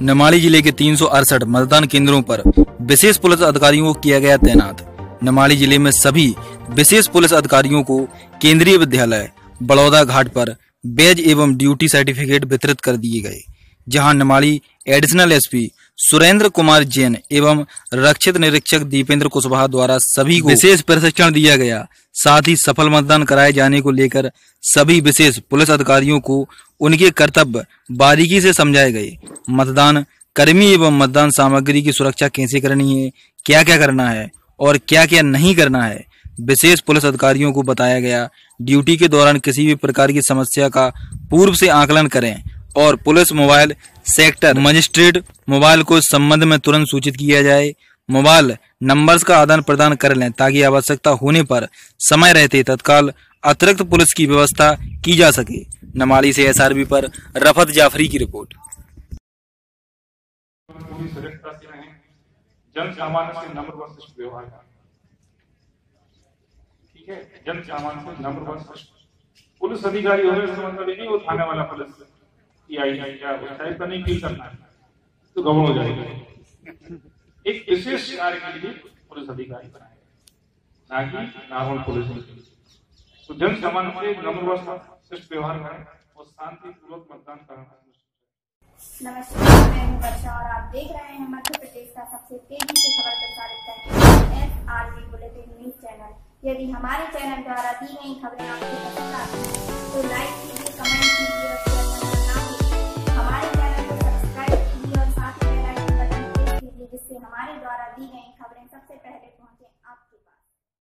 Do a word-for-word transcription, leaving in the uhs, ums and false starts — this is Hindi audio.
निमाड़ी जिले के तीन सौ अड़सठ मतदान केंद्रों पर विशेष पुलिस अधिकारियों को किया गया तैनात। निमाड़ी जिले में सभी विशेष पुलिस अधिकारियों को केंद्रीय विद्यालय बड़ौदा घाट पर बैज एवं ड्यूटी सर्टिफिकेट वितरित कर दिए गए, जहां निमाड़ी एडिशनल एसपी सुरेंद्र कुमार जैन एवं रक्षित निरीक्षक दीपेंद्र कुशवाहा द्वारा सभी को विशेष प्रशिक्षण दिया गया। साथ ही सफल मतदान कराए जाने को लेकर सभी विशेष पुलिस अधिकारियों को उनके कर्तव्य बारीकी से समझाए गए। मतदान कर्मी एवं मतदान सामग्री की सुरक्षा कैसे करनी है, क्या क्या करना है और क्या क्या नहीं करना है, विशेष पुलिस अधिकारियों को बताया गया। ड्यूटी के दौरान किसी भी प्रकार की समस्या का पूर्व से आकलन करें और police mobile sector magistrate mobile को इस संबंध में तुरंत सूचित किया जाए। मोबाइल नंबर्स का आदान प्रदान कर लें ताकि आवश्यकता होने पर समय रहते तत्काल अतिरिक्त पुलिस की व्यवस्था की जा सके। निमाड़ी से एसआरबी पर रफत जाफरी की रिपोर्ट। जन सामान्य से नम्र व शिष्ट व्यवहार, ठीक है। जन सामान्य से नम्र व शिष्ट पुलिस अधिकारी होने से मतलब नहीं वो थाने वाला पुलिस की आई क्या टाइप का नहीं फील करना है तो गड़बड़ हो जाएगी। एक विशेष कार्य के लिए पुलिस अधिकारी बनाए, ना कि नॉर्मल पुलिस। तो जन सामान्य से नम्र व शिष्ट व्यवहार करें और शांतिपूर्वक मतदान करना। नमस्कार, मैं हूं वर्षा और आप देख रहे हैं मध्य प्रदेश का सबसे तेजी से खबर प्रसारित करने वाला एसआरबी बुलेटिन न्यूज चैनल। यदि हमारे चैनल द्वारा दी गई खबरें आपको पसंद आती हैं तो लाइक कीजिए।